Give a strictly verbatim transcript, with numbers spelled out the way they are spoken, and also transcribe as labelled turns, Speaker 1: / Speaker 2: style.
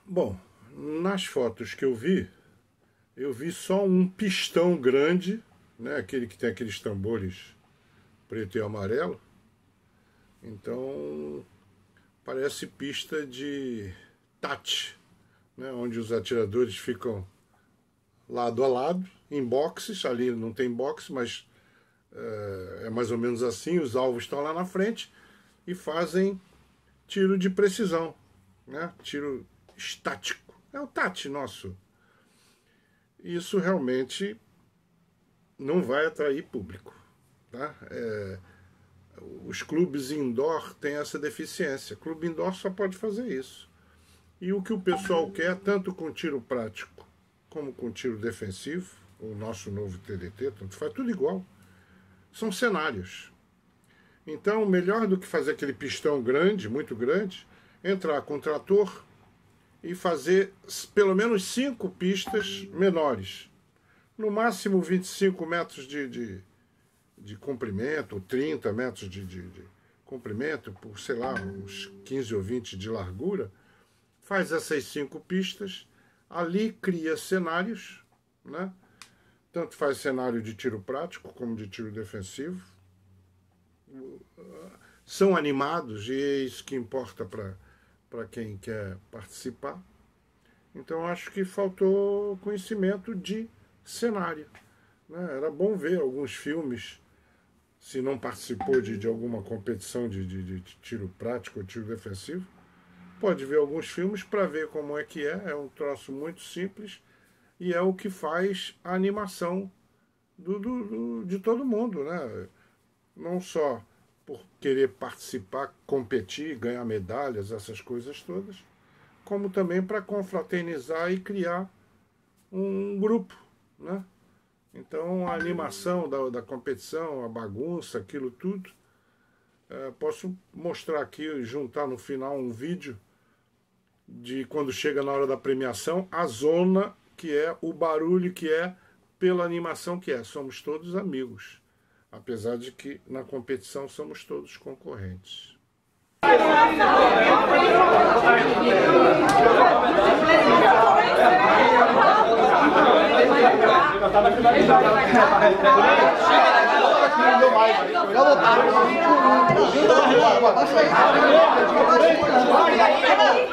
Speaker 1: Bom, nas fotos que eu vi, eu vi só um pistão grande, né, aquele que tem aqueles tambores preto e amarelo. Então, parece pista de tate, né, onde os atiradores ficam lado a lado, em boxes. Ali não tem boxe, mas é, é mais ou menos assim. Os alvos estão lá na frente e fazem tiro de precisão, né, tiro estático. É o tate nosso. Isso realmente não vai atrair público, tá? É, os clubes indoor têm essa deficiência. Clube indoor só pode fazer isso. E o que o pessoal quer, tanto com tiro prático como com tiro defensivo, o nosso novo T D T, tanto faz, tudo igual, são cenários. Então, melhor do que fazer aquele pistão grande, muito grande, entrar com trator e fazer pelo menos cinco pistas menores. No máximo vinte e cinco metros de, de, de comprimento, ou trinta metros de, de, de comprimento, por, sei lá, uns quinze ou vinte de largura. Faz essas cinco pistas, ali cria cenários, né? Tanto faz cenário de tiro prático como de tiro defensivo. São animados e é isso que importa para para quem quer participar. Então acho que faltou conhecimento de cenário, né? Era bom ver alguns filmes, se não participou de, de alguma competição de, de, de tiro prático ou tiro defensivo, pode ver alguns filmes para ver como é que é. É um troço muito simples e é o que faz a animação do, do, do, de todo mundo, né? Não só por querer participar, competir, ganhar medalhas, essas coisas todas, como também para confraternizar e criar um grupo, né? Então a animação da, da competição, a bagunça, aquilo tudo, é, posso mostrar aqui, juntar no final um vídeo de quando chega na hora da premiação, a zona que é, o barulho que é, pela animação que é. Somos todos amigos. Apesar de que na competição somos todos concorrentes.
Speaker 2: Já